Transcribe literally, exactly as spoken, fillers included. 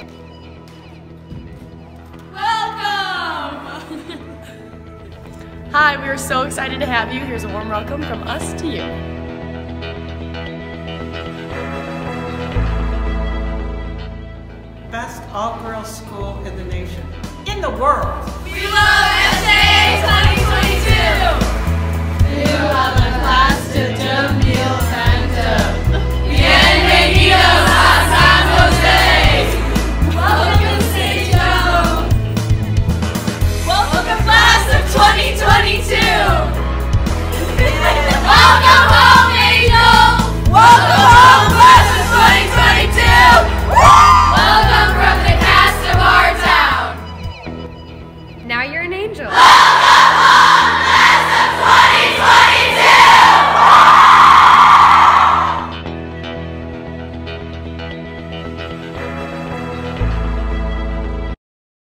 Hi, we are so excited to have you. Here's a warm welcome from us to you. Best all-girls school in the nation. In the world. We love S J A twenty twenty-two! You have a class to demure.